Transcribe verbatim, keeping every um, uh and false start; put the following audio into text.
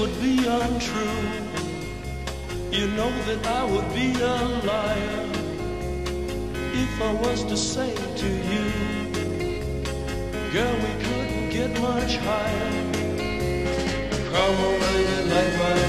would be untrue. You know that I would be a liar if I was to say to you, girl, we couldn't get much higher. Come on, baby, light my